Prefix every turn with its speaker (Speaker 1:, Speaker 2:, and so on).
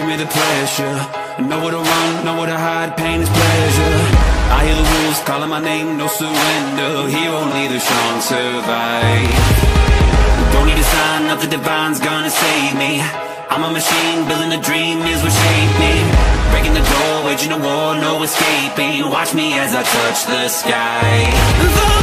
Speaker 1: give me the pressure. I know where to run, know where to hide, pain is pleasure. I hear the wolves calling my name, no surrender. Here only the strong survive. Don't need a sign, nothing divine's gonna save me. I'm a machine, building a dream is what shaped me. Breaking the door, waging a war, no escaping. Watch me as I touch the sky.